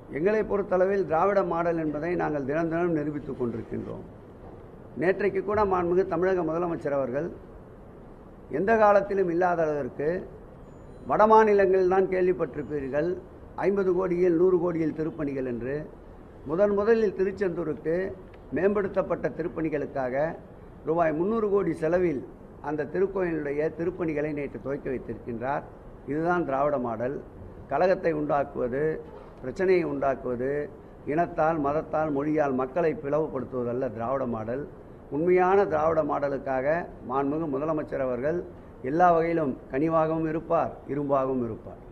எங்களை பொறுத்தளவில் திராவிட மாடல் என்பதை நாங்கள் தினம் தினம் நிரூபித்துக் கொண்டிருக்கின்றோம். நேற்றைக்கு கூட மாண்புமிகு தமிழக முதலமைச்சர் அவர்கள் எந்த காலத்திலும் இல்லாத அளவிற்கு வட மாநிலங்களில் தான் கேள்விப்பட்டிருப்பீர்கள் 50 கோடியில் 100 கோடியில் திருப்பணிகள் என்று முதலில் திருச்செந்தூருக்கு மேம்படுத்தப்பட்ட திருப்பணிகளுக்காக ரூபாய் 300 கோடி செலவில் அந்த திருக்கோயிலுடைய திருப்பணிகளை நேற்று துவக்கி வைத்திருக்கின்றார். இதுதான் திராவிட மாடல். கலகத்தை உண்டாக்குவது, பிரச்சனையை உண்டாக்குவது, இனத்தால் மதத்தால் மொழியால் மக்களை பிளவுபடுத்துவதல்ல திராவிட மாடல். உண்மையான திராவிட மாடலுக்காக மாண்புமிகு முதலமைச்சர் அவர்கள் எல்லா வகையிலும் கனிவாகவும் இருப்பார், இரும்பாகவும் இருப்பார்.